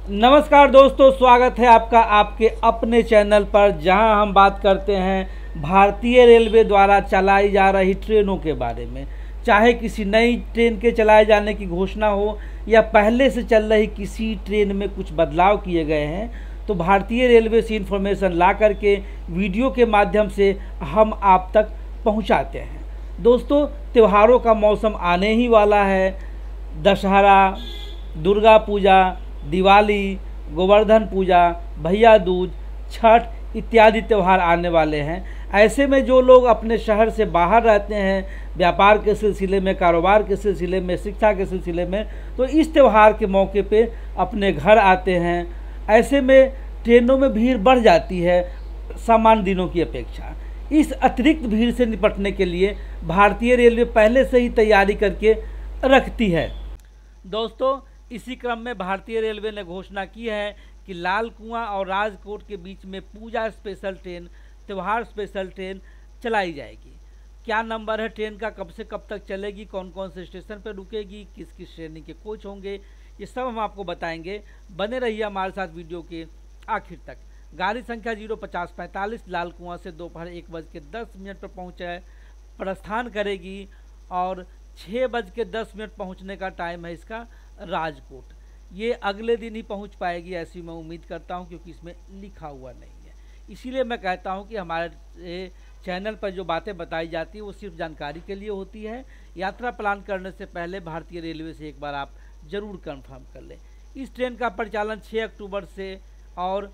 नमस्कार दोस्तों, स्वागत है आपका आपके अपने चैनल पर, जहां हम बात करते हैं भारतीय रेलवे द्वारा चलाई जा रही ट्रेनों के बारे में। चाहे किसी नई ट्रेन के चलाए जाने की घोषणा हो या पहले से चल रही किसी ट्रेन में कुछ बदलाव किए गए हैं, तो भारतीय रेलवे से इन्फॉर्मेशन ला करके वीडियो के माध्यम से हम आप तक पहुंचाते हैं। दोस्तों, त्योहारों का मौसम आने ही वाला है। दशहरा, दुर्गा पूजा, दिवाली, गोवर्धन पूजा, भैया दूज, छठ इत्यादि त्यौहार आने वाले हैं। ऐसे में जो लोग अपने शहर से बाहर रहते हैं, व्यापार के सिलसिले में, कारोबार के सिलसिले में, शिक्षा के सिलसिले में, तो इस त्यौहार के मौके पे अपने घर आते हैं। ऐसे में ट्रेनों में भीड़ बढ़ जाती है सामान्य दिनों की अपेक्षा। इस अतिरिक्त भीड़ से निपटने के लिए भारतीय रेलवे पहले से ही तैयारी करके रखती है। दोस्तों, इसी क्रम में भारतीय रेलवे ने घोषणा की है कि लाल कुआं और राजकोट के बीच में पूजा स्पेशल ट्रेन, त्यौहार स्पेशल ट्रेन चलाई जाएगी। क्या नंबर है ट्रेन का, कब से कब तक चलेगी, कौन कौन से स्टेशन पर रुकेगी, किस किस श्रेणी के कोच होंगे, ये सब हम आपको बताएंगे। बने रहिए हमारे साथ वीडियो के आखिर तक। गाड़ी संख्या 05045 लाल कुआं से दोपहर 1:10 पर पहुँचे प्रस्थान करेगी और 6:10 पहुँचने का टाइम है इसका राजकोट। ये अगले दिन ही पहुंच पाएगी ऐसी मैं उम्मीद करता हूं, क्योंकि इसमें लिखा हुआ नहीं है। इसीलिए मैं कहता हूं कि हमारे चैनल पर जो बातें बताई जाती है वो सिर्फ जानकारी के लिए होती है। यात्रा प्लान करने से पहले भारतीय रेलवे से एक बार आप ज़रूर कंफर्म कर लें। इस ट्रेन का परिचालन 6 अक्टूबर से और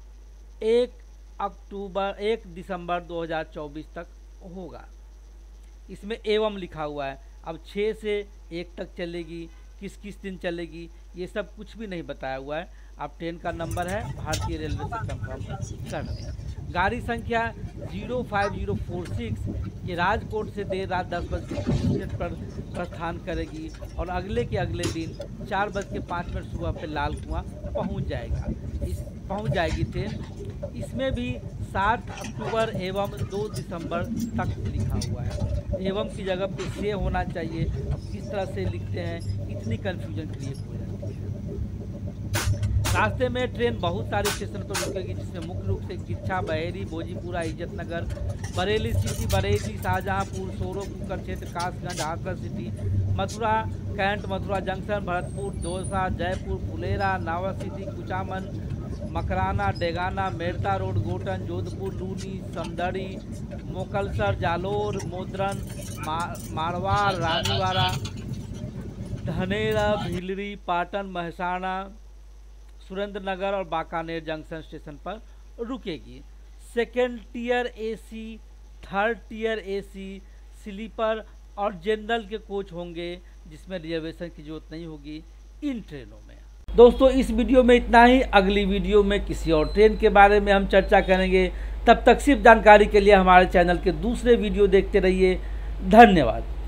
1 दिसंबर 2024 तक होगा। इसमें एवं लिखा हुआ है। अब 6 से 1 तक चलेगी, किस किस दिन चलेगी, ये सब कुछ भी नहीं बताया हुआ है। अब ट्रेन का नंबर है, भारतीय रेलवे से कंफर्म कर दें। गाड़ी संख्या 05046 ये राजकोट से देर रात 10:20 पर प्रस्थान करेगी और अगले के अगले दिन 4:05 सुबह पे लाल कुआं पहुंच जाएगी ट्रेन। इसमें भी 7 अक्टूबर एवं 2 दिसंबर तक लिखा हुआ है। एवं की जगह पे से होना चाहिए। अब किस तरह से लिखते हैं, इतनी कन्फ्यूजन क्रिएट हो जाती है। रास्ते में ट्रेन बहुत सारे स्टेशन पर रुकेगी, जिसमें मुख्य रूप से किच्छा, बहेरी, भोजीपुरा, इज्जतनगर, बरेली सिटी, बरेली, शाहजहांपुर, सोरो, कुकर क्षेत्र, Kasganj, Hathras city, Mathura cantt, Mathura junction, Bharatpur, Dausa, Jaipur, Phulera, Nawa city, Kuchaman, Makrana, Degana, Merta road, Gotan, Jodhpur, Luni, Samdari, Mokalsar, Jalore, Modran, Marwar, Raniwara, Dhanera, Bhildi, Patan, Mehsana, Surendranagar और बाकानेर जंक्शन स्टेशन पर रुकेगी। Second tier AC, third tier AC, sleeper और जनरल के कोच होंगे, जिसमें रिजर्वेशन की जरूरत नहीं होगी इन ट्रेनों में। दोस्तों, इस वीडियो में इतना ही। अगली वीडियो में किसी और ट्रेन के बारे में हम चर्चा करेंगे। तब तक सिर्फ जानकारी के लिए हमारे चैनल के दूसरे वीडियो देखते रहिए। धन्यवाद।